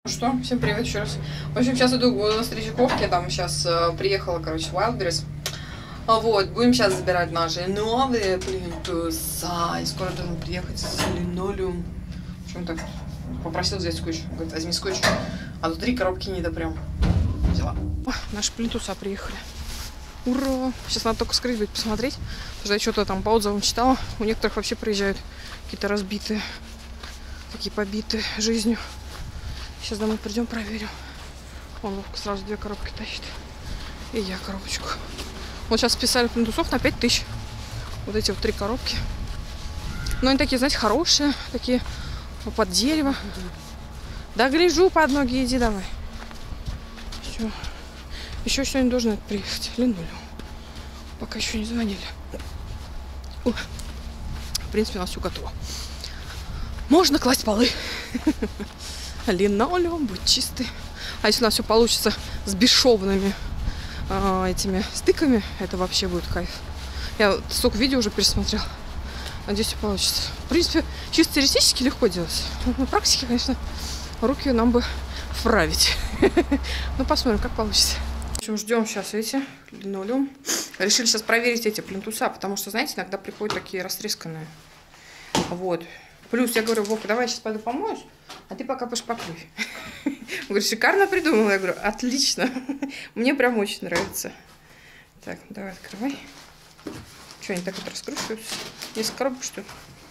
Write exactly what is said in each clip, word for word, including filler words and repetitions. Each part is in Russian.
Что? Всем привет еще раз. В общем, сейчас иду на Стрижиковке, там сейчас э, приехала, короче, Wildberries. Вот, будем сейчас забирать наши новые плинтуса. И скоро должен приехать с линолеум. В общем так, попросил взять скотч. Говорит, возьми скотч. А тут три коробки не да прям взяла. О, наши плинтуса приехали. Ура! Сейчас надо только скрыть будет посмотреть. Потому что я что-то там по отзывам читала. У некоторых вообще приезжают какие-то разбитые, такие побитые жизнью. Сейчас домой придем, проверим. Вон Вовка сразу две коробки тащит. И я коробочку. Вот сейчас списали плинтусов на пять тысяч. Вот эти вот три коробки. Но они такие, знаете, хорошие. Такие под дерево. Да гляжу, под ноги иди давай. Все. Еще сегодня должны приехать. Линолеум. Пока еще не звонили. О. В принципе, у нас все готово. Можно класть полы. Линолеум будет чистый. А если у нас все получится с бесшовными э, этими стыками, это вообще будет кайф. Я вот столько видео уже пересмотрела. Надеюсь, все получится. В принципе, чисто теоретически легко делать. На практике, конечно, руки нам бы вправить. Ну, посмотрим, как получится. В общем, ждем сейчас эти линолеум. Решили сейчас проверить эти плинтуса, потому что, знаете, иногда приходят такие растресканные. Вот. Плюс я говорю, Вовка, давай я сейчас пойду помоюсь, а ты пока пошпаклюй. Он говорит, шикарно придумала. Я говорю, отлично. Мне прям очень нравится. Так, давай открывай. Что, они так вот раскручиваются? Несколько коробок, что ли?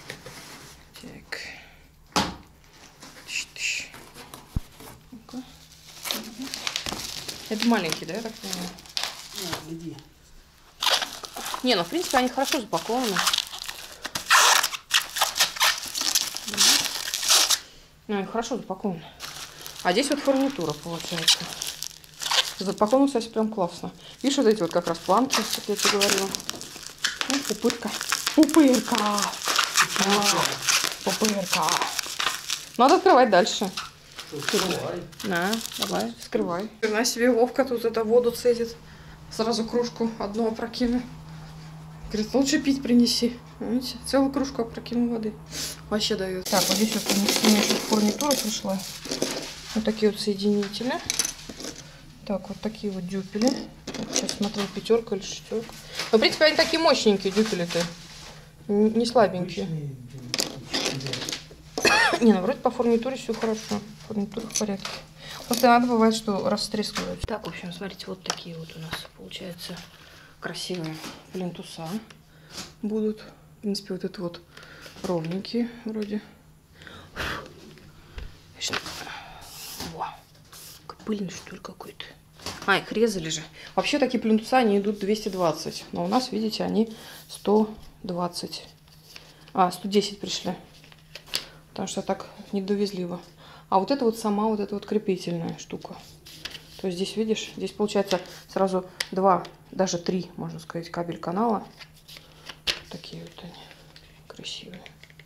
Так. Тыщ-тыщ. Ну-ка. Это маленький, да, я так понимаю? А, где? Не, ну, в принципе, они хорошо запакованы. Ну, хорошо запаковано. А здесь вот фурнитура получается. Запаковано, кстати, прям классно. Видишь, вот эти вот как раз планки, как я тебе говорила. Ну, пупырка. Пупырка! А, пупырка. Надо открывать дальше. Открывай. На, давай, скрывай. На себе Вовка тут это воду цедит. Сразу кружку одну опрокину. Говорит, лучше пить принеси. Видите, целую кружку опрокину воды. Вообще дает. Так, вот здесь вот у меня еще фурнитура пришла. Вот такие вот соединители. Так, вот такие вот дюпели. Вот сейчас смотрю, пятерка или шестерка. Ну, в принципе, они такие мощненькие дюпели-то. Не слабенькие. Не, ну, вроде по фурнитуре все хорошо. Фурнитура в порядке. Просто надо бывает, что растрескивают. Так, в общем, смотрите, вот такие вот у нас получается красивые плинтуса будут. В принципе, вот это вот ровненькие вроде. Во. Пыльный, что ли, какой-то. А, их резали же. Вообще такие плинтуса, они идут двести двадцать. Но у нас, видите, они сто двадцать. А, сто десять пришли. Потому что так не довезли его. А вот это вот сама вот эта вот крепительная штука. То есть здесь, видишь, здесь получается сразу два, даже три, можно сказать, кабель канала. Такие вот они красивые.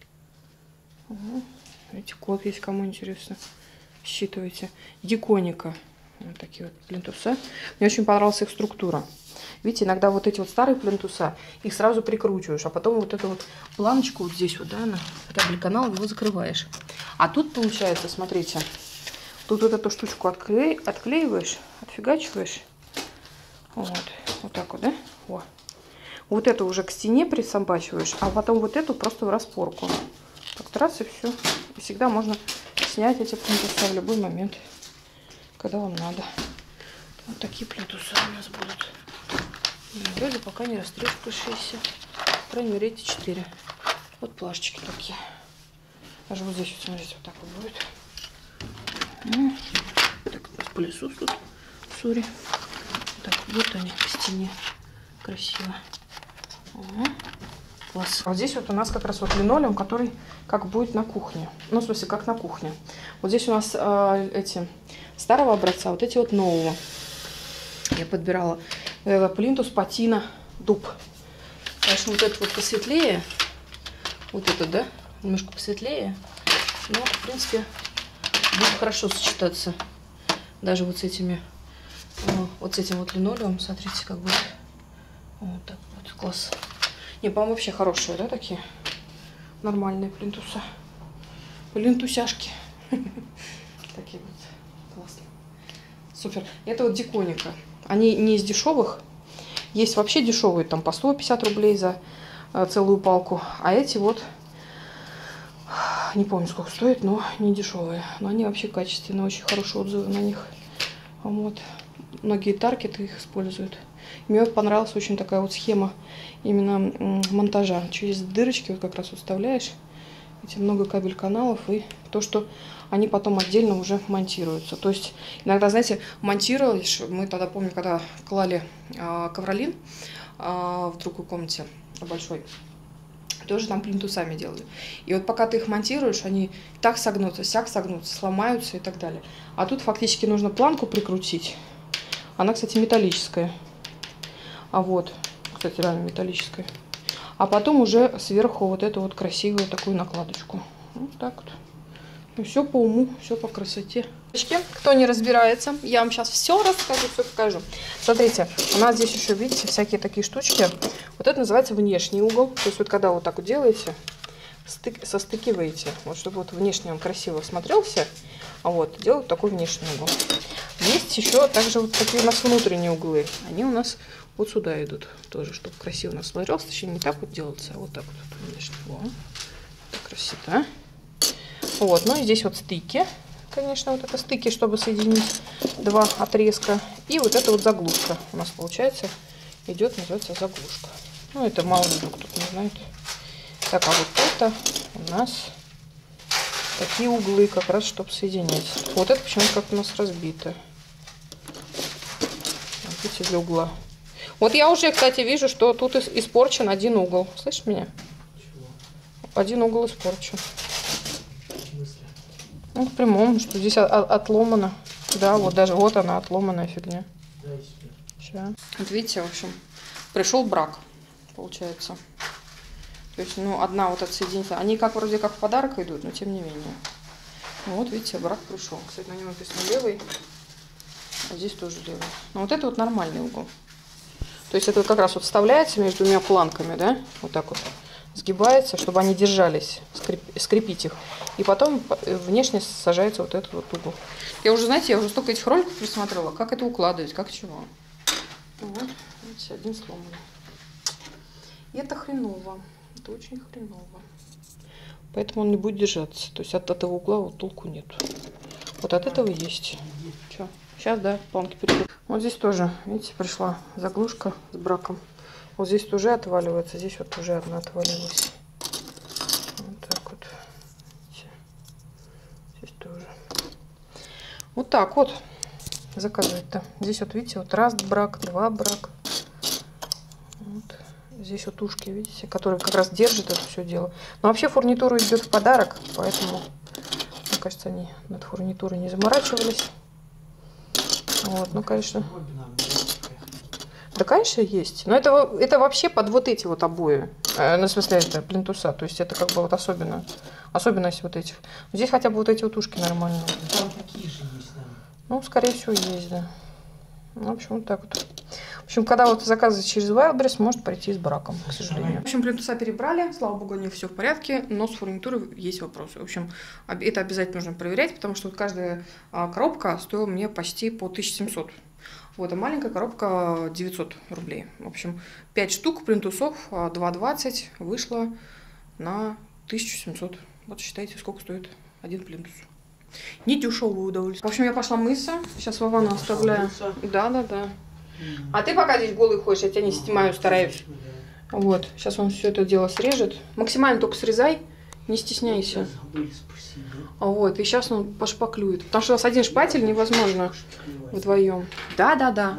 Угу. Видите, код есть, кому интересно. Считывайте. Диконика. Вот такие вот плинтуса. Мне очень понравилась их структура. Видите, иногда вот эти вот старые плинтуса, их сразу прикручиваешь, а потом вот эту вот планочку вот здесь вот, да, на кабель канал, его закрываешь. А тут получается, смотрите, тут вот эту штучку откле... отклеиваешь, отфигачиваешь. Вот, вот так вот, да? О. Вот эту уже к стене присобачиваешь, а потом вот эту просто в распорку. Так, раз и все. И всегда можно снять эти плинтуса в любой момент, когда вам надо. Вот такие плинтуса у нас будут. Вроде пока не растрескавшиеся. По крайней мере, эти четыре. Вот плашечки такие. Даже вот здесь, вот, смотрите, вот так вот будет. Ну, так, пылесос тут. Сори. Так, вот они к стене. Красиво. Ага. Класс. Вот здесь вот у нас как раз вот линолеум, который как будет на кухне. Ну, в смысле, как на кухне. Вот здесь у нас э, эти старого образца, вот эти вот нового. Я подбирала э, плинтус, патина, дуб. Конечно, вот этот вот посветлее. Вот этот, да? Немножко посветлее. Но, в принципе, будет хорошо сочетаться. Даже вот с этими, э, вот с этим вот линолеумом. Смотрите, как будет. Вот так вот. Класс. Не, по-моему, вообще хорошие, да, такие? Нормальные плинтуса. Плинтусяшки. Такие вот. Классно. Супер. Это вот Диконика. Они не из дешевых. Есть вообще дешевые, там по сто пятьдесят рублей за э, целую палку. А эти вот, не помню сколько стоят, но не дешевые. Но они вообще качественные, очень хорошие отзывы на них. Вот. Многие таргеты их используют. Мне понравилась очень такая вот схема именно монтажа. Через дырочки вот как раз вот вставляешь эти много кабель каналов и то, что они потом отдельно уже монтируются. То есть иногда, знаете, монтировались, мы тогда, помню, когда клали э, ковролин э, в другой комнате большой, тоже там плинтусами делали. И вот пока ты их монтируешь, они так согнутся, сяк согнутся, сломаются и так далее. А тут фактически нужно планку прикрутить. Она, кстати, металлическая. А вот, кстати, реально металлическая. А потом уже сверху вот эту вот красивую такую накладочку. Вот так вот. Ну, все по уму, все по красоте. Кто не разбирается, я вам сейчас все расскажу, все покажу. Смотрите, у нас здесь еще, видите, всякие такие штучки. Вот это называется внешний угол. То есть вот когда вот так вот делаете, стык, состыкиваете, вот чтобы вот внешне он красиво смотрелся, а вот делают такой внешний угол. Есть еще также вот такие у нас внутренние углы. Они у нас вот сюда идут тоже, чтобы красиво у нас смотрелся. Точнее, не так вот делается, а вот так вот внешне. Вот. Так красота. Вот, ну и здесь вот стыки, конечно, вот это стыки, чтобы соединить два отрезка. И вот это вот заглушка у нас получается идет, называется заглушка. Ну, это мало ли кто не знает. Так, а вот это у нас такие углы как раз, чтобы соединять. Вот это почему-то как у нас разбито. Видите, для угла. Вот я уже, кстати, вижу, что тут испорчен один угол. Слышишь меня? Чего? Один угол испорчен. Ну, в прямом, что здесь отломано. Да, вот даже вот она, отломанная фигня. Сейчас. Вот видите, в общем, пришел брак, получается. То есть, ну, одна вот отсоединительная. Они как вроде как в подарок идут, но тем не менее. Ну, вот, видите, брак пришел. Кстати, на нем написано левый, а здесь тоже левый. Но вот это вот нормальный угол. То есть, это как раз вот вставляется между двумя планками, да, вот так вот. Сгибается, чтобы они держались, скрип, скрепить их. И потом внешне сажается вот этот вот угол. Я уже, знаете, я уже столько этих роликов присмотрела, как это укладывать, как чего. Вот, видите, один сломанный. И это хреново. Это очень хреново. Поэтому он не будет держаться. То есть от этого угла вот толку нет. Вот от этого есть. Че? Сейчас, да, планки перейдут. Вот здесь тоже, видите, пришла заглушка с браком. Вот здесь уже отваливается, здесь вот уже одна отвалилась. Вот так вот. Здесь тоже. Вот так вот заказывать-то. Здесь вот, видите, вот раз брак, два брак. Вот. Здесь вот ушки, видите, которые как раз держат это все дело. Но вообще фурнитура идет в подарок, поэтому, мне кажется, они над фурнитурой не заморачивались. Вот, ну, конечно. Да, конечно, есть. Но это, это вообще под вот эти вот обои. Э, ну, в смысле, это плинтуса. То есть это как бы вот особенно, особенность вот этих. Здесь хотя бы вот эти вот ушки нормальные. Там такие же есть, да? Ну, скорее всего, есть, да. Ну, в общем, вот так вот. В общем, когда вот заказывать через Wildberries, может прийти с браком, к сожалению. В общем, плинтуса перебрали. Слава богу, у них все в порядке. Но с фурнитурой есть вопросы. В общем, это обязательно нужно проверять, потому что вот каждая коробка стоила мне почти по тысяче семьсот. Вот, а маленькая коробка девятьсот рублей. В общем, пять штук плинтусов, два двадцать, вышло на тысячу семьсот. Вот считайте, сколько стоит один плинтус. Не дешевое удовольствие. В общем, я пошла мыться. Сейчас Вовану оставляю. Да, да, да. А ты пока здесь голый ходишь, я тебя не снимаю, стараюсь. Вот, сейчас он все это дело срежет. Максимально только срезай, не стесняйся. Вот, и сейчас он пошпаклюет. Потому что у нас один шпатель невозможно вдвоем. Да, да, да.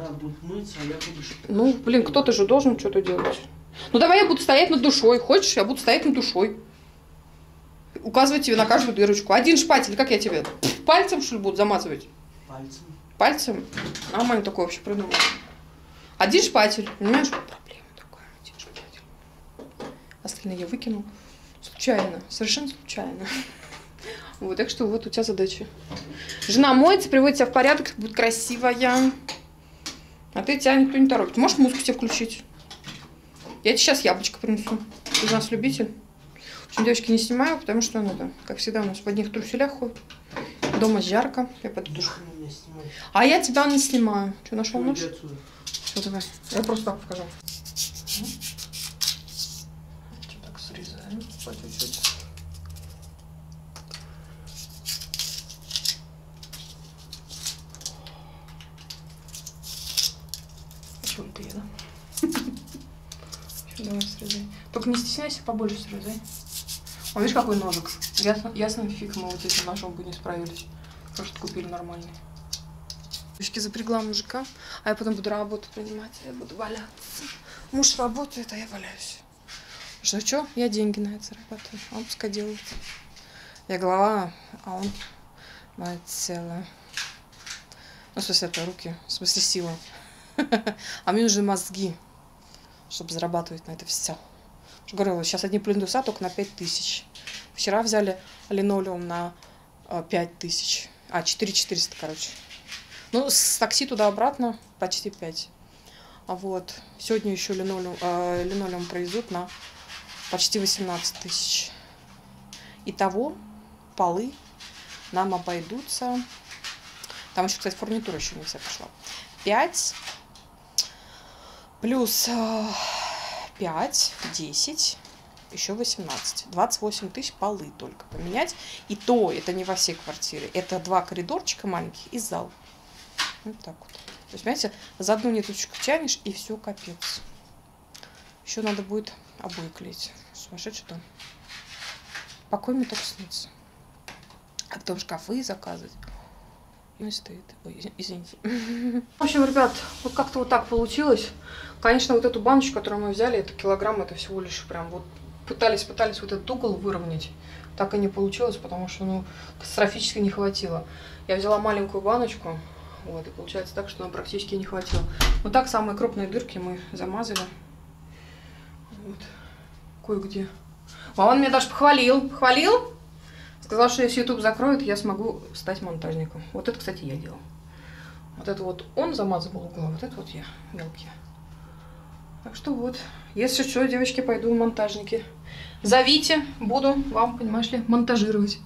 Ну, блин, кто-то же должен что-то делать. Ну, давай я буду стоять над душой. Хочешь, я буду стоять над душой. Указывать тебе на каждую дырочку. Один шпатель, как я тебе? Пальцем, что ли, буду замазывать? Пальцем. Пальцем? Нормально такое вообще придумал. Один шпатель, понимаешь? Проблема такая, один шпатель. Остальные я выкинул. Случайно, совершенно случайно. Вот, так что вот у тебя задача. Жена моется, приводит себя в порядок, будет красивая. А ты, тебя никто не торопит. Можешь музыку тебе включить? Я тебе сейчас яблочко принесу. Ты у нас любитель. В общем, девочки, не снимаю, потому что, ну, да, как всегда, у нас в одних труселях ходят. Дома жарко. Я пойду душ. Меня снимай. А я тебя не снимаю. Что, нашел Иди нож? отсюда. Все, давай. Я просто так покажу. Так срезаем по чуть-чуть. Чего это я, да? Давай срезай. Только не стесняйся, побольше срезай. О, видишь, какой ножик? Ясно, ясно, фиг мы вот этим ножом бы не справились. Просто купили нормальный. Девочки, запрягла мужика, а я потом буду работу принимать, я буду валяться. Муж работает, а я валяюсь. Что, что? Я деньги на это зарабатываю, а он пускай делает. Я голова, а он мое тело. Ну, в смысле, это руки, в смысле, сила. А мне нужны мозги, чтобы зарабатывать на это все. Я говорила, сейчас одни плинтуса только на пять тысяч. Вчера взяли линолеум на пять тысяч. А, четыре четыреста, короче. Ну, с такси туда-обратно почти пять. А вот сегодня еще линолеум, э, линолеум провезут на почти восемнадцать тысяч. Итого полы нам обойдутся. Там еще, кстати, фурнитура еще не вся пошла. пять плюс э, пять, десять, еще восемнадцать. двадцать восемь тысяч полы только поменять. И то это не во всей квартире. Это два коридорчика маленьких и зал. Вот так вот. То есть, понимаете, за одну ниточку тянешь, и все, капец. Еще надо будет обои клеить. Сумасшедший дом. Покой мне только снится. А потом шкафы заказывать. Ну и стоит. Ой, извините. В общем, ребят, вот как-то вот так получилось. Конечно, вот эту баночку, которую мы взяли, это килограмм, это всего лишь прям вот пытались, пытались вот этот угол выровнять. Так и не получилось, потому что, ну, катастрофически не хватило. Я взяла маленькую баночку. Вот, и получается так, что нам практически не хватило. Вот так самые крупные дырки мы замазали. Вот. Кое-где. А он меня даже похвалил. Похвалил? Сказал, что если YouTube закроет, я смогу стать монтажником. Вот это, кстати, я делал. Вот это вот он замазывал угол, а вот это вот я, мелкие. Так что вот, если что, девочки, пойду в монтажники. Зовите, буду вам, понимаешь ли, монтажировать.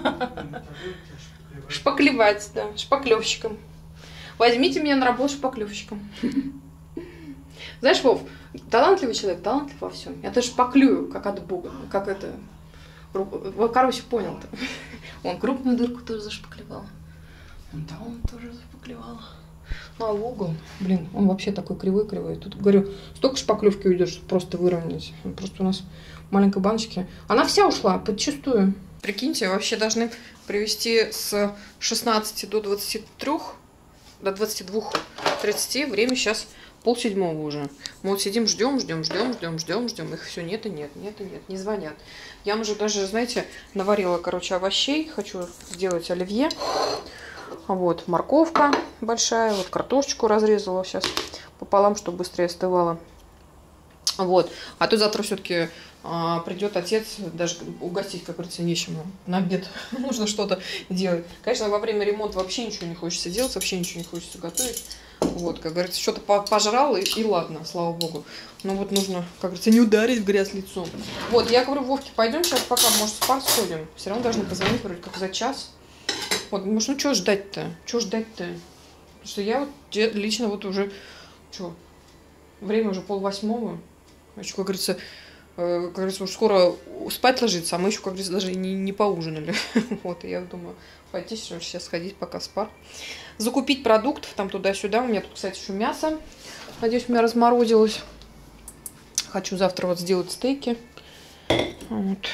Шпаклевать, да, шпаклевщиком. Возьмите меня на работу шпаклевщиком. Знаешь, Вов, талантливый человек, талантлив во всем. Я даже шпаклюю, как от Бога, как это... Короче, понял-то. Он крупную дырку тоже зашпаклевал. Он там тоже зашпаклевал. Ну, а в угол, блин, он вообще такой кривой-кривой. Тут, говорю, столько шпаклевки уйдет, чтобы просто выровнять. Просто у нас маленькой баночки. Она вся ушла, подчистую. Прикиньте, вообще должны привезти с шестнадцати до двадцати трёх, до двадцати двух тридцати. Время сейчас полседьмого уже. Мы вот сидим, ждем, ждем, ждем, ждем, ждем, ждем. Их все нет и нет, нет и нет, не звонят. Я уже даже, знаете, наварила, короче, овощей. Хочу сделать оливье. Вот, морковка большая. Вот картошечку разрезала сейчас пополам, чтобы быстрее остывала. Вот. А то завтра все-таки а, придет отец, даже угостить, как говорится, нечему. На обед нужно что-то делать. Конечно, во время ремонта вообще ничего не хочется делать, вообще ничего не хочется готовить. Вот, как говорится, что-то пожрал, и, и ладно, слава богу. Но вот нужно, как говорится, не ударить в грязь лицом. Вот, я говорю, Вовке, пойдем сейчас пока, может, в спа сходим. Все равно должны позвонить вроде как за час. Вот, может, ну что ждать-то? Что ждать-то? Потому что я вот лично вот уже, что, время уже полвосьмого. Еще, как говорится, э, как говорится, уж скоро спать ложиться, а мы еще, как говорится, даже не, не поужинали. Вот, и я думаю, пойти сейчас сходить пока в спар. Закупить продуктов там туда-сюда. У меня тут, кстати, еще мясо. Надеюсь, у меня разморозилось. Хочу завтра вот сделать стейки. Вот.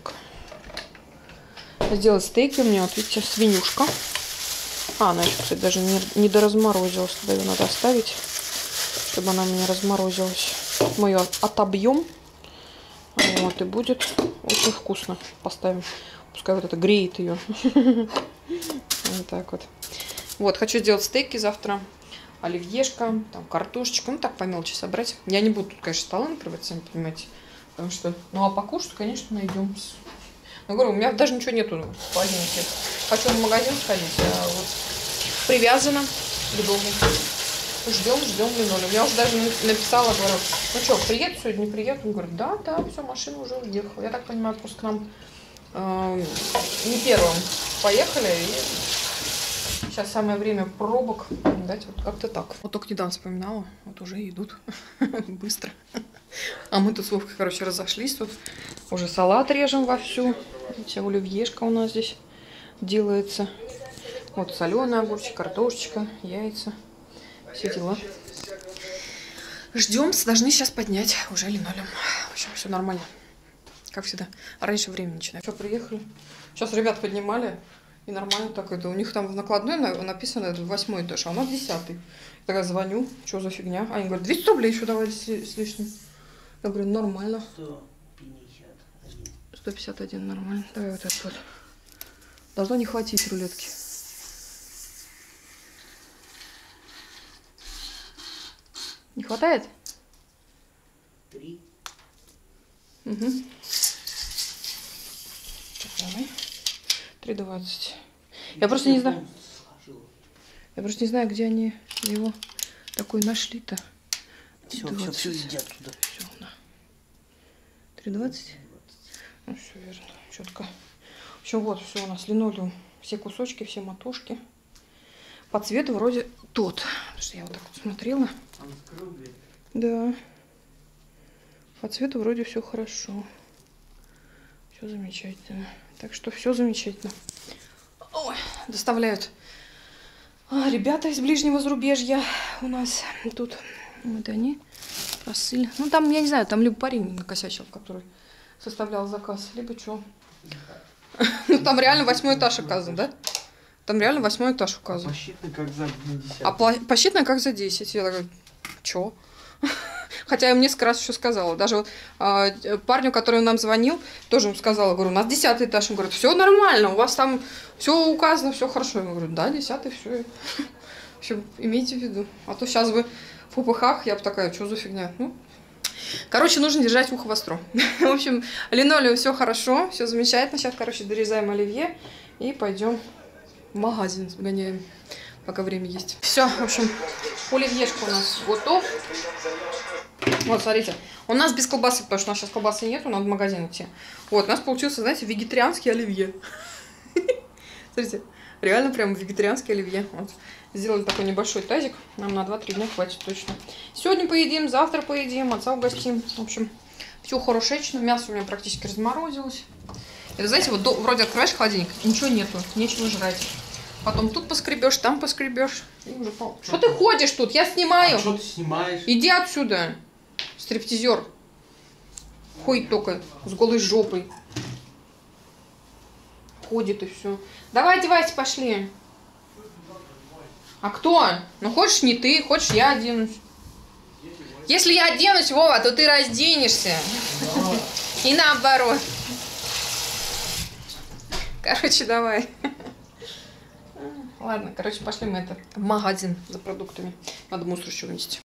Сделать стейки. У меня, вот видите, свинюшка. А, она еще, кстати, даже не, не доразморозилась. Туда ее надо оставить, чтобы она мне разморозилась. Мы ее отобьем. Вот, и будет очень вкусно. Поставим. Пускай вот это греет ее. Вот так вот. Вот, хочу сделать стейки завтра. Оливьешка, там, картошечка. Ну, так, по мелочи собрать. Я не буду тут, конечно, столы накрывать, сами понимаете. Потому что, ну, а покушать, конечно, найдем. Ну, говорю, у меня даже ничего нету в холодильнике. Хочу в магазин сходить, а вот привязано к дому. Ждем, ждем линолеум. Я уже даже написала, говорю, ну что, приеду сегодня, не приеду? Он говорит, да, да, все, машина уже уехала. Я так понимаю, просто к нам э, не первым поехали. И сейчас самое время пробок. Дать вот как-то так. Вот только недавно вспоминала. Вот уже идут быстро. А мы тут с Вовкой, короче, разошлись. Тут уже салат режем вовсю. Видите, оливьешка у нас здесь делается. Вот соленый огурчик, картошечка, яйца. Все дела. Ждем, должны сейчас поднять уже линолеум. В общем, все нормально. Как всегда. Раньше времени начинаю. Все, приехали. Сейчас ребят поднимали. И нормально так это. У них там в накладной написано это восьмой этаж, а у нас десятый. Я такая звоню, что за фигня? Они говорят, двести рублей еще давали с, с лишним. Я говорю, нормально. сто пятьдесят один. сто пятьдесят один, нормально. Давай вот это вот. Должно не хватить рулетки. Не хватает? Три. Угу. Давай. три двадцать. Я просто не знаю. Я просто не знаю, где они его такой нашли-то. Все, все, все, иди оттуда. Все, на. три двадцать. Ну, все верно. Четко. В общем, вот все у нас линолеум. Все кусочки, все мотушки. По цвету вроде тот. Потому что я вот так вот смотрела. Да. По цвету вроде все хорошо. Все замечательно. Так что все замечательно. Ой, доставляют а, ребята из ближнего зарубежья у нас тут. Вот они. Посыль. Ну там, я не знаю, там либо парень накосячил, который составлял заказ, либо что. Ну там реально восьмой этаж указан, да? Там реально восьмой этаж указан. Посчитано как за десять. А посчитано как за десять. Я такая, чё? Хотя я им несколько раз еще сказала. Даже вот, а, парню, который нам звонил, тоже ему сказала, говорю, у нас десятый этаж. Он говорит, все нормально, у вас там все указано, все хорошо. Я говорю, да, десятый, все. Все, имейте в виду. А то сейчас бы в ППХ я бы такая, что за фигня? Ну, короче, нужно держать ухо востро. В общем, линолеум все хорошо, все замечательно. Сейчас, короче, дорезаем оливье и пойдем в магазин сгоняем, пока время есть. Все, в общем, оливьешка у нас готов. Вот, смотрите, у нас без колбасы, потому что у нас сейчас колбасы нету, надо в магазин идти. Вот, у нас получился, знаете, вегетарианский оливье. Смотрите, реально прям вегетарианский оливье. Вот. Сделали такой небольшой тазик, нам на два-три дня хватит точно. Сегодня поедим, завтра поедим, отца угостим. В общем, все хорошечно, мясо у меня практически разморозилось. Это, знаете, вот до, вроде открываешь холодильник, ничего нету, нечего жрать. Потом тут поскребешь, там поскребешь. Что ты ходишь тут? Я снимаю. А что ты снимаешь? Иди отсюда, стриптизер. Ходит только с голой жопой. Ходит и все. Давай одевайся, пошли. А кто? Ну хочешь не ты, хочешь я оденусь. Если я оденусь, Вова, то ты разденешься. И наоборот. Короче, давай. Ладно, короче, пошли мы это в магазин за продуктами. Надо мусор еще вынести.